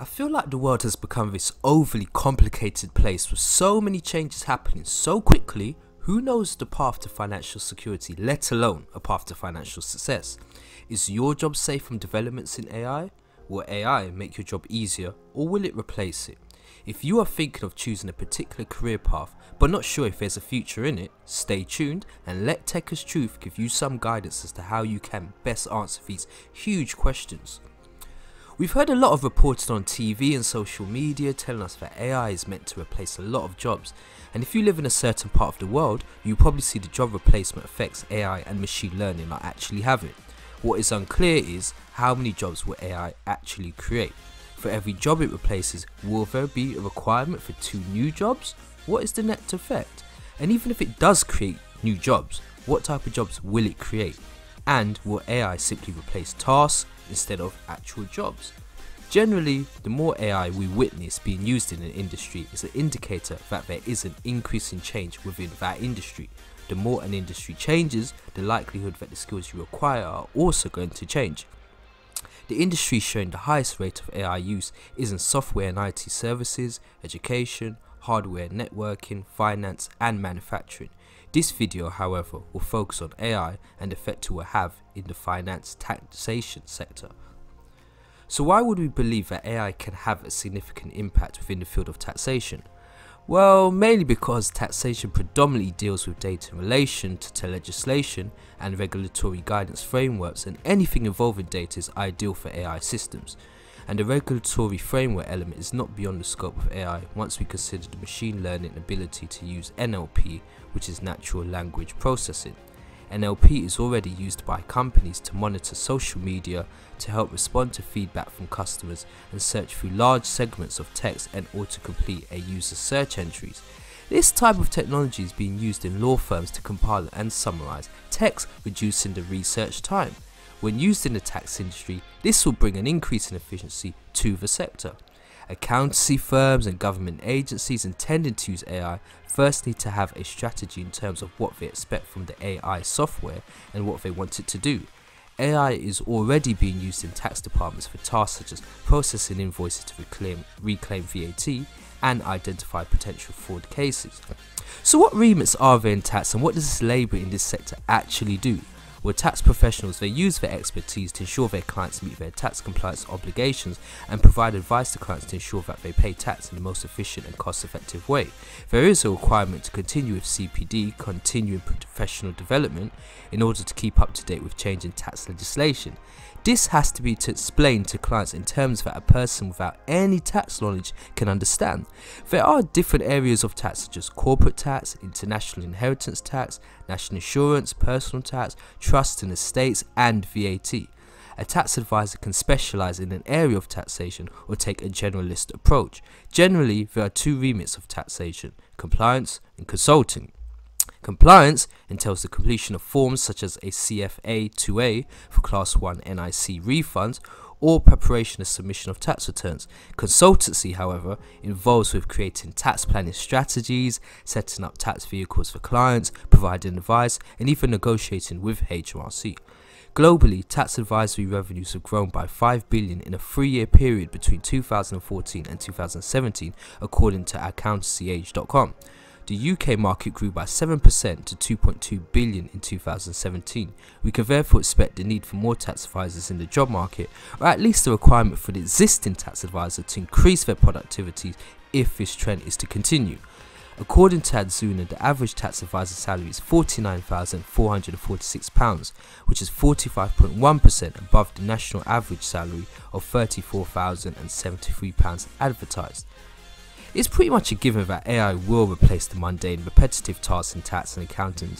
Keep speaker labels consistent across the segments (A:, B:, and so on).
A: I feel like the world has become this overly complicated place with so many changes happening so quickly. Who knows the path to financial security, let alone a path to financial success? Is your job safe from developments in AI? Will AI make your job easier, or will it replace it? If you are thinking of choosing a particular career path but not sure if there's a future in it, stay tuned and let Tech as Truth give you some guidance as to how you can best answer these huge questions. We've heard a lot of reporting on TV and social media telling us that AI is meant to replace a lot of jobs, and if you live in a certain part of the world, you probably see the job replacement effects AI and machine learning are actually having. What is unclear is how many jobs will AI actually create. For every job it replaces, will there be a requirement for 2 new jobs? What is the net effect? And even if it does create new jobs, what type of jobs will it create? And will AI simply replace tasks instead of actual jobs? Generally, the more AI we witness being used in an industry is an indicator that there is an increase in change within that industry. The more an industry changes, the likelihood that the skills you require are also going to change. The industry showing the highest rate of AI use is in software and IT services, education, hardware, networking, finance and manufacturing. This video, however, will focus on AI and the effect it will have in the finance taxation sector. So why would we believe that AI can have a significant impact within the field of taxation? Well, mainly because taxation predominantly deals with data in relation to legislation and regulatory guidance frameworks, and anything involving data is ideal for AI systems. And the regulatory framework element is not beyond the scope of AI once we consider the machine learning ability to use NLP, which is natural language processing. NLP is already used by companies to monitor social media, to help respond to feedback from customers and search through large segments of text and autocomplete a user's search entries. This type of technology is being used in law firms to compile and summarize text, reducing the research time. When used in the tax industry, this will bring an increase in efficiency to the sector. Accountancy firms and government agencies intending to use AI first need to have a strategy in terms of what they expect from the AI software and what they want it to do. AI is already being used in tax departments for tasks such as processing invoices to reclaim VAT and identify potential fraud cases. So what remits are there in tax, and what does this labour in this sector actually do? Well, tax professionals, they use their expertise to ensure their clients meet their tax compliance obligations and provide advice to clients to ensure that they pay tax in the most efficient and cost-effective way. There is a requirement to continue with CPD, continuing professional development, in order to keep up to date with changing tax legislation. This has to be explained to clients in terms that a person without any tax knowledge can understand. There are different areas of tax such as corporate tax, international inheritance tax, national insurance, personal tax, trusts and estates, and VAT. A tax advisor can specialise in an area of taxation or take a generalist approach. Generally, there are 2 remits of taxation: compliance and consulting. Compliance entails the completion of forms such as a CFA 2A for Class 1 NIC refunds or preparation and submission of tax returns. Consultancy, however, involves with creating tax planning strategies, setting up tax vehicles for clients, providing advice, and even negotiating with HMRC. Globally, tax advisory revenues have grown by $5 billion in a 3-year period between 2014 and 2017, according to accountancyage.com. The UK market grew by 7% to 2.2 billion in 2017. We can therefore expect the need for more tax advisors in the job market, or at least a requirement for the existing tax advisor to increase their productivity if this trend is to continue. According to Adzuna, the average tax advisor salary is £49,446, which is 45.1% above the national average salary of £34,073 advertised. It's pretty much a given that AI will replace the mundane, repetitive tasks in tax and accounting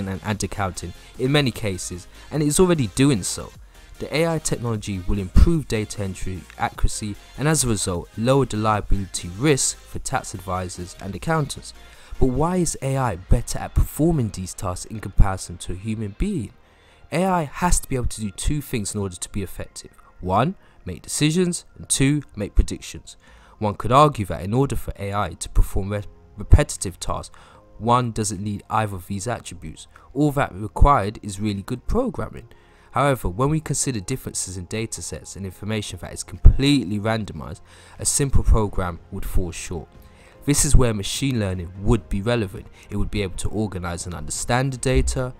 A: in many cases, and it is already doing so. The AI technology will improve data entry accuracy and, as a result, lower the liability risk for tax advisors and accountants. But why is AI better at performing these tasks in comparison to a human being? AI has to be able to do 2 things in order to be effective. 1. Make decisions, and 2. Make predictions. One could argue that in order for AI to perform repetitive tasks, one doesn't need either of these attributes. All that required is really good programming. However, when we consider differences in datasets and information that is completely randomized, a simple program would fall short. This is where machine learning would be relevant. It would be able to organize and understand the data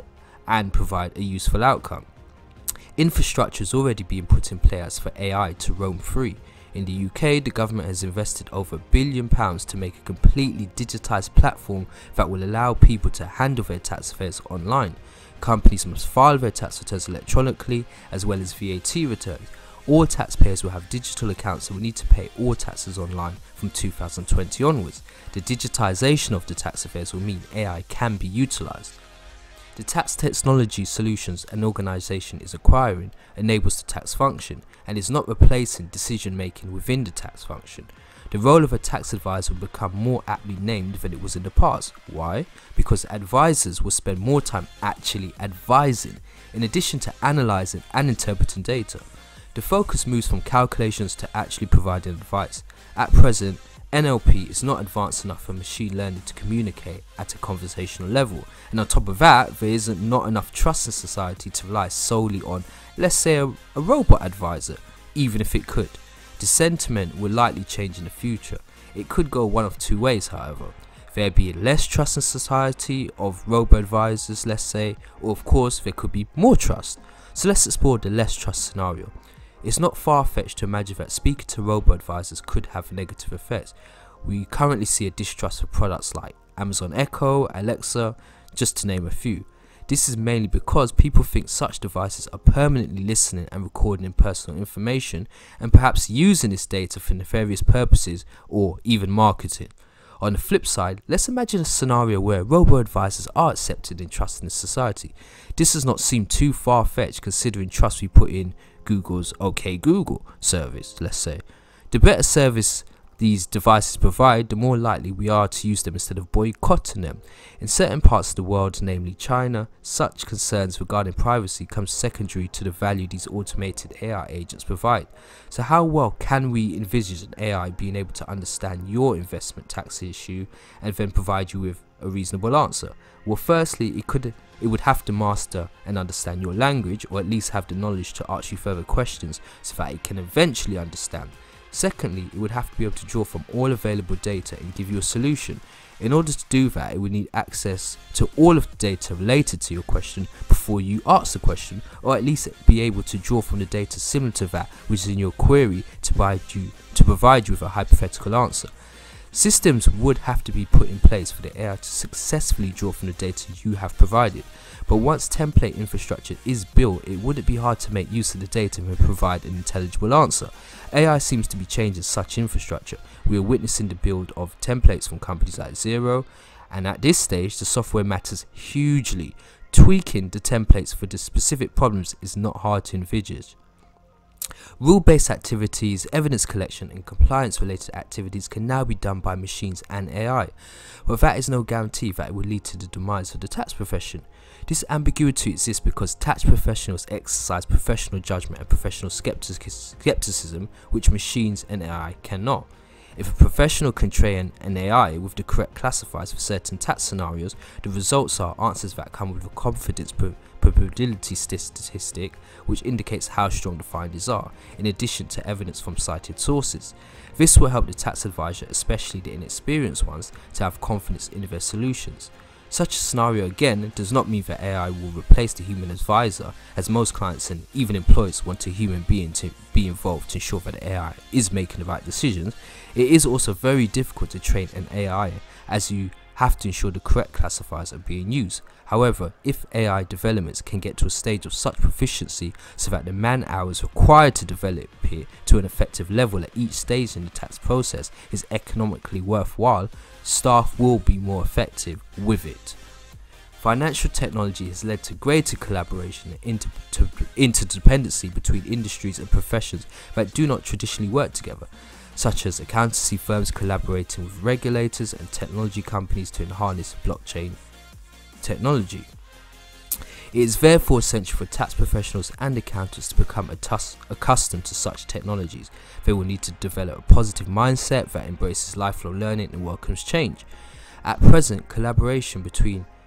A: and provide a useful outcome. Infrastructure is already being put in place for AI to roam free. In the UK, the government has invested over £1 billion to make a completely digitised platform that will allow people to handle their tax affairs online. Companies must file their tax returns electronically as well as VAT returns. All taxpayers will have digital accounts and will need to pay all taxes online from 2020 onwards. The digitisation of the tax affairs will mean AI can be utilised. The tax technology solutions an organisation is acquiring enables the tax function and is not replacing decision making within the tax function. The role of a tax advisor will become more aptly named than it was in the past. Why? Because advisors will spend more time actually advising, in addition to analysing and interpreting data. The focus moves from calculations to actually providing advice. At present, NLP is not advanced enough for machine learning to communicate at a conversational level, and on top of that, there isn't not enough trust in society to rely solely on, let's say, a robot advisor, even if it could. The sentiment will likely change in the future. It could go one of two ways, however. There be less trust in society of robo-advisors, let's say, or of course there could be more trust. So let's explore the less trust scenario. It's not far-fetched to imagine that speaking to robo-advisors could have negative effects. We currently see a distrust for products like Amazon Echo, Alexa, just to name a few. This is mainly because people think such devices are permanently listening and recording personal information and perhaps using this data for nefarious purposes or even marketing. On the flip side, let's imagine a scenario where robo-advisors are accepted and trusted in society. This does not seem too far-fetched considering trust we put in Google's OK Google service, let's say. The better service these devices provide, the more likely we are to use them instead of boycotting them. In certain parts of the world, namely China, such concerns regarding privacy come secondary to the value these automated AI agents provide. So how well can we envisage an AI being able to understand your investment tax issue and then provide you with a reasonable answer? Well, firstly, it would have to master and understand your language, or at least have the knowledge to ask you further questions so that it can eventually understand. Secondly, it would have to be able to draw from all available data and give you a solution. In order to do that, it would need access to all of the data related to your question before you ask the question, or at least be able to draw from the data similar to that which is in your query to provide you with a hypothetical answer. Systems would have to be put in place for the AI to successfully draw from the data you have provided. But once template infrastructure is built, it wouldn't be hard to make use of the data and provide an intelligible answer. AI seems to be changing such infrastructure. We are witnessing the build of templates from companies like Xero, and at this stage the software matters hugely. Tweaking the templates for the specific problems is not hard to envisage. Rule-based activities, evidence collection and compliance-related activities can now be done by machines and AI, but that is no guarantee that it will lead to the demise of the tax profession. This ambiguity exists because tax professionals exercise professional judgment and professional skepticism, which machines and AI cannot. If a professional can train an AI with the correct classifiers for certain tax scenarios, the results are answers that come with a confidence probability statistic which indicates how strong the findings are, in addition to evidence from cited sources. This will help the tax advisor, especially the inexperienced ones, to have confidence in their solutions. Such a scenario again does not mean that AI will replace the human advisor, as most clients and even employers want a human being to be involved to ensure that the AI is making the right decisions. It is also very difficult to train an AI, as you have to ensure the correct classifiers are being used. However, if AI developments can get to a stage of such proficiency so that the man hours required to develop it to an effective level at each stage in the tax process is economically worthwhile, staff will be more effective with it. Financial technology has led to greater collaboration and interdependency between industries and professions that do not traditionally work together, such as accountancy firms collaborating with regulators and technology companies to harness blockchain technology. It is therefore essential for tax professionals and accountants to become accustomed to such technologies. They will need to develop a positive mindset that embraces lifelong learning and welcomes change. At present, collaboration between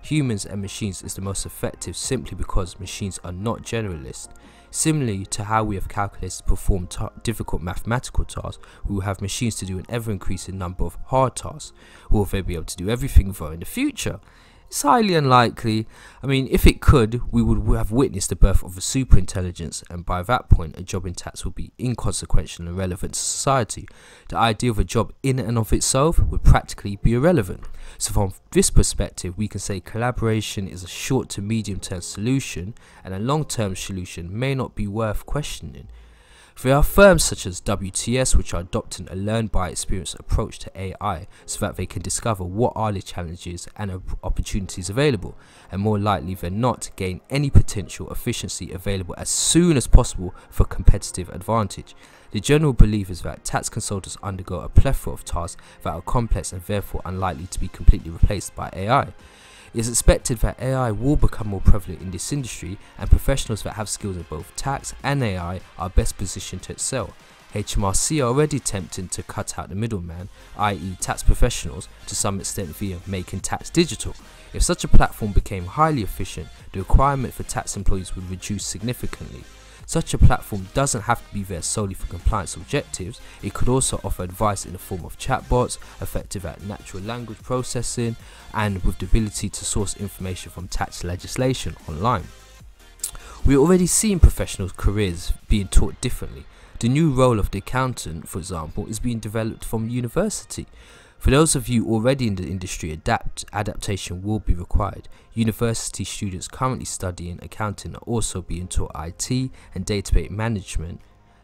A: humans and machines is the most effective simply because machines are not generalists. Similarly to how we have calculators to perform difficult mathematical tasks, we will have machines to do an ever-increasing number of hard tasks. Will they be able to do everything though in the future? It's highly unlikely. I mean, if it could, we would have witnessed the birth of a superintelligence, and by that point, a job in tax would be inconsequential and irrelevant to society. The idea of a job in and of itself would practically be irrelevant. So from this perspective, we can say collaboration is a short to medium term solution, and a long term solution may not be worth questioning. There are firms such as WTS which are adopting a learn by experience approach to AI so that they can discover what are the challenges and opportunities available, and more likely than not gain any potential efficiency available as soon as possible for competitive advantage. The general belief is that tax consultants undergo a plethora of tasks that are complex and therefore unlikely to be completely replaced by AI. It is expected that AI will become more prevalent in this industry, and professionals that have skills in both tax and AI are best positioned to excel. HMRC are already attempting to cut out the middleman, i.e. tax professionals, to some extent via making tax digital. If such a platform became highly efficient, the requirement for tax employees would reduce significantly. Such a platform doesn't have to be there solely for compliance objectives. It could also offer advice in the form of chatbots, effective at natural language processing, and with the ability to source information from tax legislation online. We're already seeing professional careers being taught differently. The new role of the accountant, for example, is being developed from university. For those of you already in the industry, adaptation will be required. University students currently studying accounting are also being taught IT and database management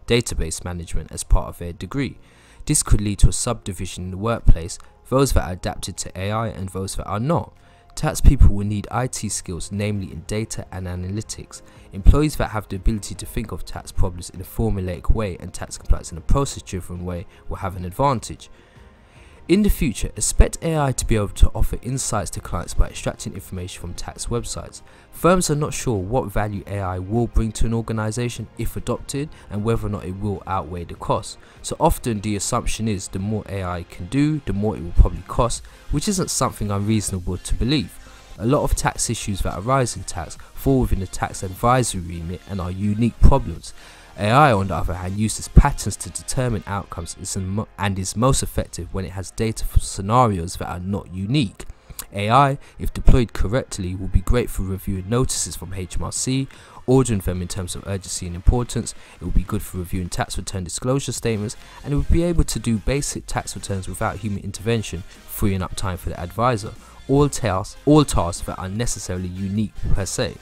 A: as part of their degree. This could lead to a subdivision in the workplace, those that are adapted to AI and those that are not. Tax people will need IT skills, namely in data and analytics. Employees that have the ability to think of tax problems in a formulaic way and tax compliance in a process-driven way will have an advantage. In the future, expect AI to be able to offer insights to clients by extracting information from tax websites. Firms are not sure what value AI will bring to an organization if adopted, and whether or not it will outweigh the cost. So often the assumption is the more AI can do, the more it will probably cost, which isn't something unreasonable to believe. A lot of tax issues that arise in tax fall within the tax advisory remit and are unique problems. AI, on the other hand, uses patterns to determine outcomes and is most effective when it has data for scenarios that are not unique. AI, if deployed correctly, will be great for reviewing notices from HMRC, ordering them in terms of urgency and importance. It will be good for reviewing tax return disclosure statements, and it will be able to do basic tax returns without human intervention, freeing up time for the advisor. All tasks that are necessarily unique per se,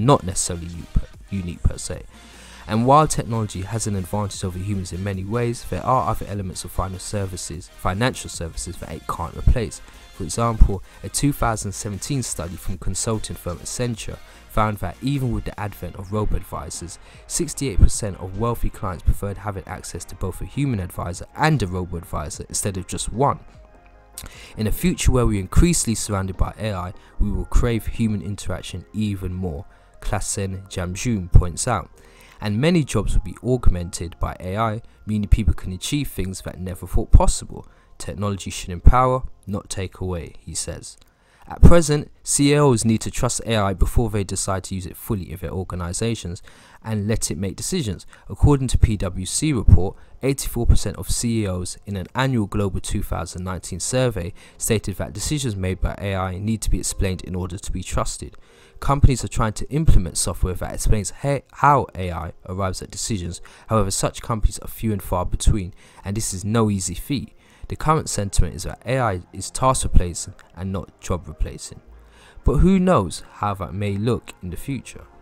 A: unique per se. And while technology has an advantage over humans in many ways, there are other elements of financial services that it can't replace. For example, a 2017 study from consulting firm Accenture found that even with the advent of robo-advisors, 68% of wealthy clients preferred having access to both a human advisor and a robo-advisor instead of just one. In a future where we are increasingly surrounded by AI, we will crave human interaction even more, Klassen Jamjoon points out. And many jobs will be augmented by AI, meaning people can achieve things that never thought possible. Technology should empower, not take away, he says. At present, CEOs need to trust AI before they decide to use it fully in their organizations and let it make decisions. According to PwC report, 84% of CEOs in an annual global 2019 survey stated that decisions made by AI need to be explained in order to be trusted. Companies are trying to implement software that explains how AI arrives at decisions. However, such companies are few and far between, and this is no easy feat. The current sentiment is that AI is task replacing and not job replacing. But who knows how that may look in the future?